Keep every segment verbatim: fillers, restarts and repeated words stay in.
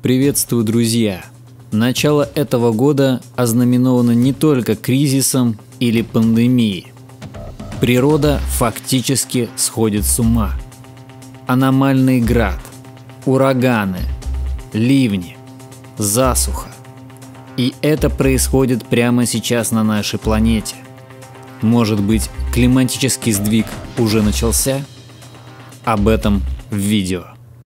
Приветствую, друзья! Начало этого года ознаменовано не только кризисом или пандемией. Природа фактически сходит с ума. Аномальный град, ураганы, ливни, засуха. И это происходит прямо сейчас на нашей планете. Может быть, климатический сдвиг уже начался? Об этом в видео.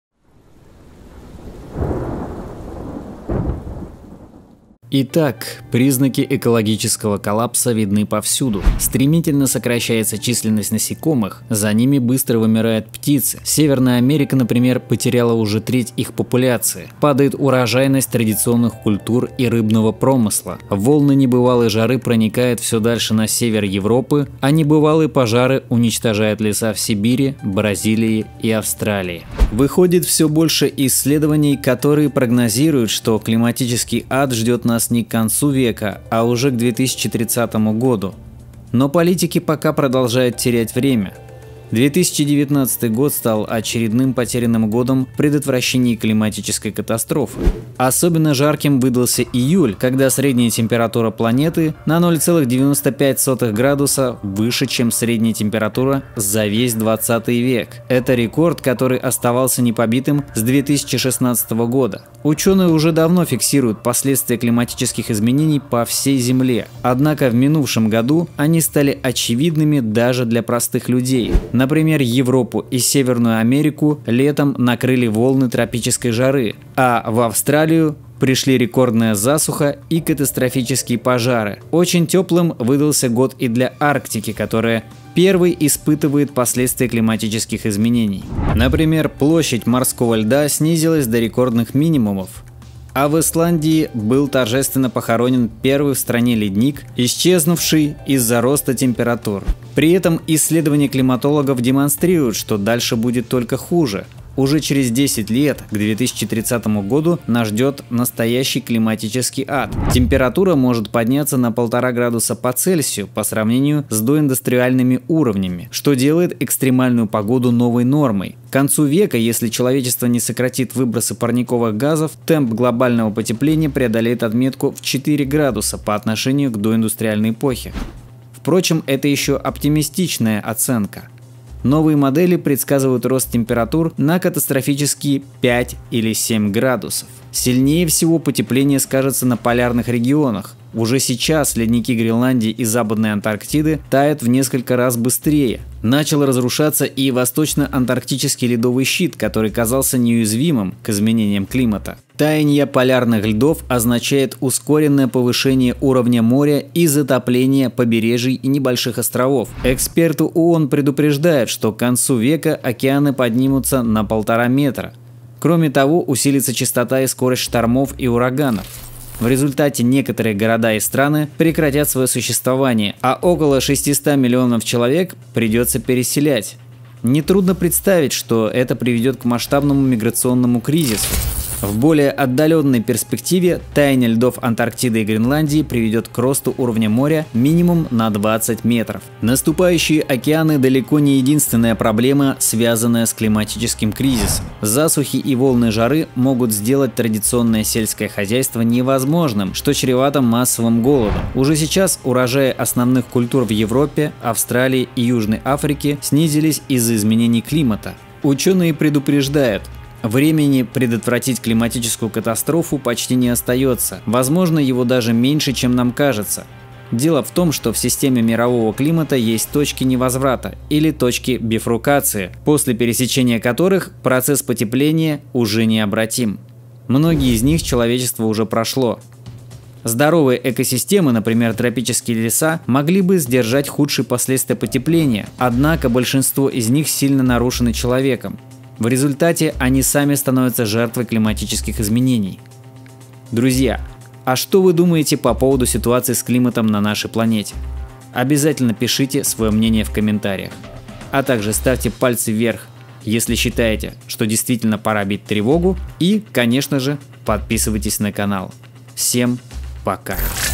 Итак, признаки экологического коллапса видны повсюду. Стремительно сокращается численность насекомых, за ними быстро вымирают птицы. Северная Америка, например, потеряла уже треть их популяции. Падает урожайность традиционных культур и рыбного промысла. Волны небывалой жары проникают все дальше на север Европы, а небывалые пожары уничтожают леса в Сибири, Бразилии и Австралии. Выходит все больше исследований, которые прогнозируют, что климатический ад ждет нас не к концу века, а уже к две тысячи тридцатому году. Но политики пока продолжают терять время. две тысячи девятнадцатый год стал очередным потерянным годом в предотвращении климатической катастрофы. Особенно жарким выдался июль, когда средняя температура планеты на ноль целых девяносто пять сотых градуса выше, чем средняя температура за весь двадцатый век. Это рекорд, который оставался непобитым с две тысячи шестнадцатого года. Ученые уже давно фиксируют последствия климатических изменений по всей Земле. Однако в минувшем году они стали очевидными даже для простых людей. Например, Европу и Северную Америку летом накрыли волны тропической жары, а в Австралию пришли рекордная засуха и катастрофические пожары. Очень теплым выдался год и для Арктики, которая первой испытывает последствия климатических изменений. Например, площадь морского льда снизилась до рекордных минимумов. А в Исландии был торжественно похоронен первый в стране ледник, исчезнувший из-за роста температур. При этом исследования климатологов демонстрируют, что дальше будет только хуже. Уже через десять лет, к две тысячи тридцатому году, нас ждет настоящий климатический ад. Температура может подняться на полтора градуса по Цельсию по сравнению с доиндустриальными уровнями, что делает экстремальную погоду новой нормой. К концу века, если человечество не сократит выбросы парниковых газов, темп глобального потепления преодолеет отметку в четыре градуса по отношению к доиндустриальной эпохе. Впрочем, это еще оптимистичная оценка. Новые модели предсказывают рост температур на катастрофические пять или семь градусов. Сильнее всего потепление скажется на полярных регионах. Уже сейчас ледники Гренландии и Западной Антарктиды тают в несколько раз быстрее. Начал разрушаться и восточно-антарктический ледовый щит, который казался неуязвимым к изменениям климата. Таяние полярных льдов означает ускоренное повышение уровня моря и затопление побережий и небольших островов. Эксперты ООН предупреждают, что к концу века океаны поднимутся на полтора метра. Кроме того, усилится частота и скорость штормов и ураганов. В результате некоторые города и страны прекратят свое существование, а около шестисот миллионов человек придется переселять. Нетрудно представить, что это приведет к масштабному миграционному кризису. В более отдаленной перспективе таяние льдов Антарктиды и Гренландии приведет к росту уровня моря минимум на двадцать метров. Наступающие океаны далеко не единственная проблема, связанная с климатическим кризисом. Засухи и волны жары могут сделать традиционное сельское хозяйство невозможным, что чревато массовым голодом. Уже сейчас урожаи основных культур в Европе, Австралии и Южной Африке снизились из-за изменений климата. Ученые предупреждают: времени предотвратить климатическую катастрофу почти не остается, возможно, его даже меньше, чем нам кажется. Дело в том, что в системе мирового климата есть точки невозврата или точки бифуркации, после пересечения которых процесс потепления уже необратим. Многие из них человечество уже прошло. Здоровые экосистемы, например, тропические леса, могли бы сдержать худшие последствия потепления, однако большинство из них сильно нарушены человеком. В результате они сами становятся жертвой климатических изменений. Друзья, а что вы думаете по поводу ситуации с климатом на нашей планете? Обязательно пишите свое мнение в комментариях. А также ставьте пальцы вверх, если считаете, что действительно пора бить тревогу. И, конечно же, подписывайтесь на канал. Всем пока!